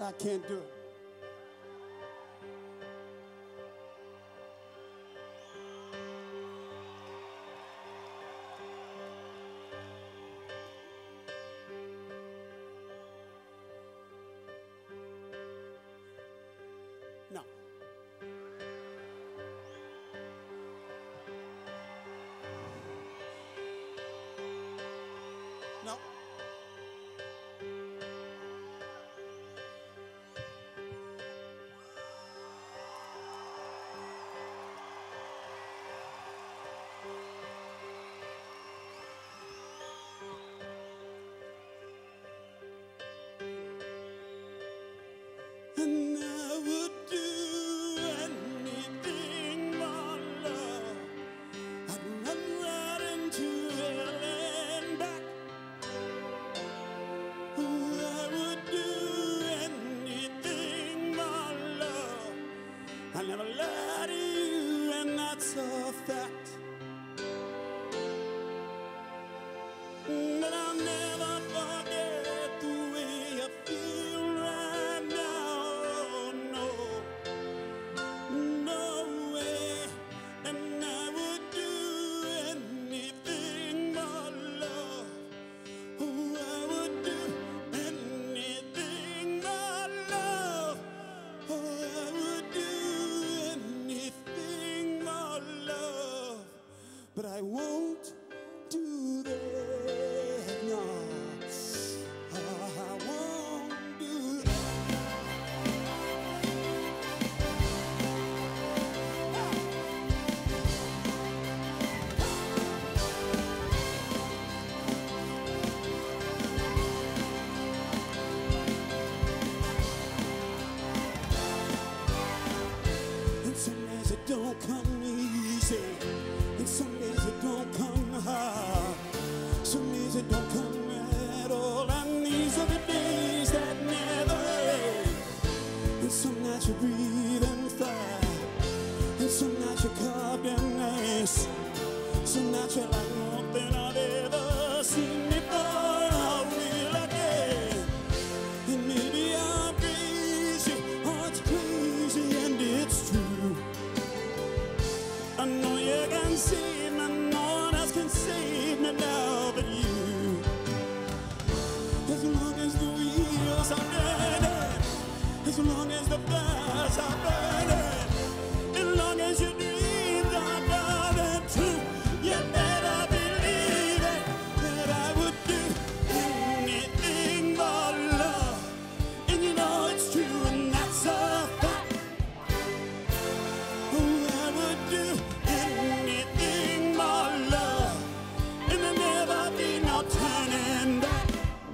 I can't do it. No. No. And I would do anything for love. I'd run right into hell and back. Oh, I would do anything for love. I never lied to you, and that's a fact. But I'll never forget the way you feel right now. No, no way. And I would do anything for love. Oh, I would do anything for love. Oh, I would do anything for love. But I won't do that. No, I won't do that. And some days it don't come easy, and some days it don't come hard. Some days it don't come at all, and these are the days that never end. And some nights you breathe and fire, and some nights you're carved in ice. Some nights you're like nothing I've ever seen before. I will again. And maybe I'm crazy, oh it's crazy and it's true. I know you can save me, no one else can save me now but you. As long as the wheels are turning, as long as the fires are burning, as long as your dreams are coming true, you better believe it, that I would do anything for love. And you know it's true, and that's a fact. Oh, I would do anything for love, and there'll never be no turning back.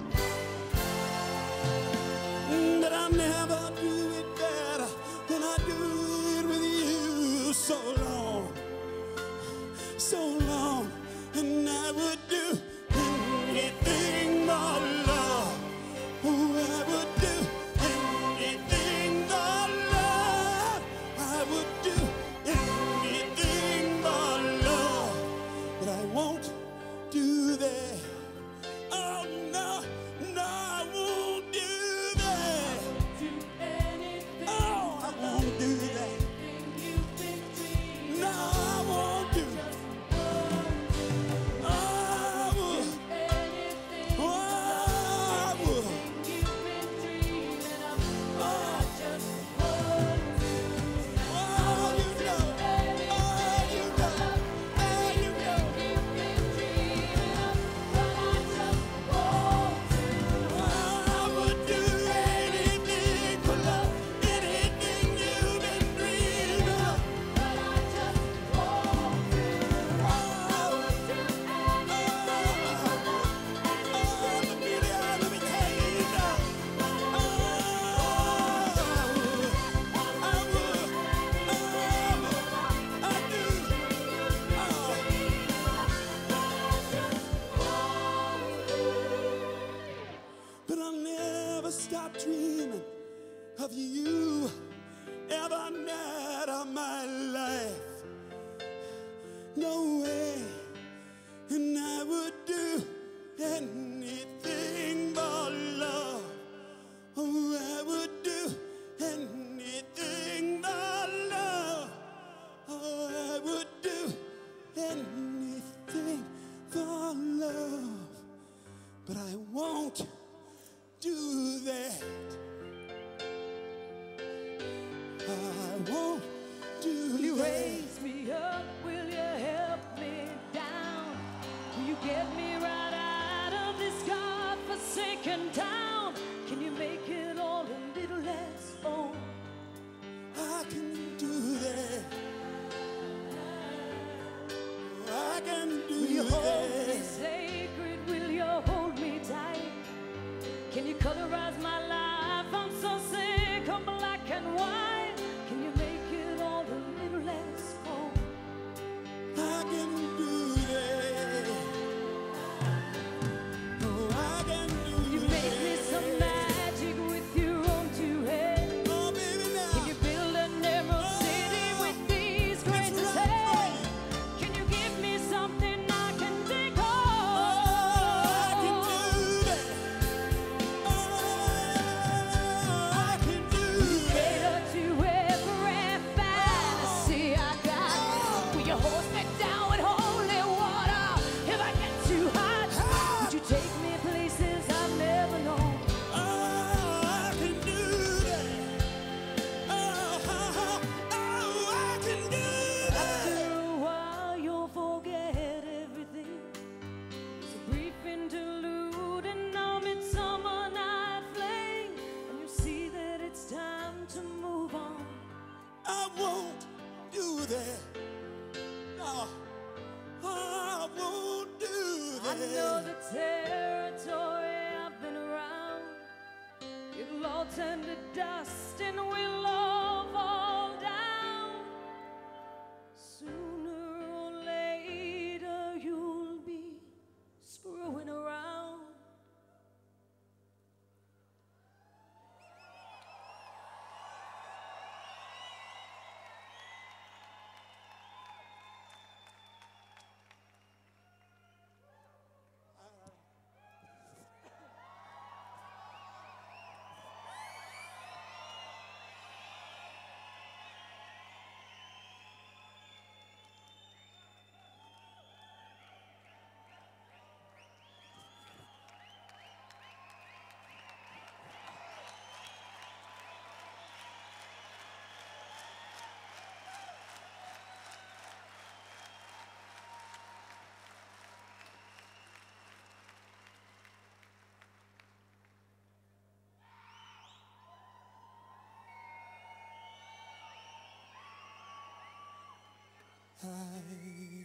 But I'll never do it better than I do it with you. So long, and I would do anything for love. Oh, I would do anything for love. I would do anything for love, but I won't do that. Oh no, no, I won't do that. Oh, I won't do that. No, I won't do that. I would. Oh, I would. Oh, you know. Oh, you know. Oh, you know. I would do anything for love, anything you've been dreaming of. Let me tell you now. I do. But I'll never stop dreaming of you every night of my life. No way. And I would do anything for love. Oh, I would but I won't do that. I won't do Will you that. raise me up? Will you help me down? Will you get me right out of this godforsaken town? Can you make it all a little less old? I can do that. I can do Will you hold me that. sacred? Will you hold me tight? Can you colorize my life? I'm so sick of black and white. Can you make it all a little less cold? I can do that. Oh, I can do You that. make me some magic with your own two hands. Oh, baby, now. Can you build an emerald city with these grains of right sand? Can you give me something I can take home? I can do that. I can do that. Cater to every fantasy I got. Will you horse me down with holy water if I get too hot? Would you take me places I've never known? I can do that. I can do that. After a while, you'll forget everything. It's a brief interlude in our midsummer night fling, and you see that it's time to move on. I won't do that. No, I won't do I that. know the territory I've been around. It'll all turn to dust and we'll all fall down. Sooner or later, you'll be screwing around. I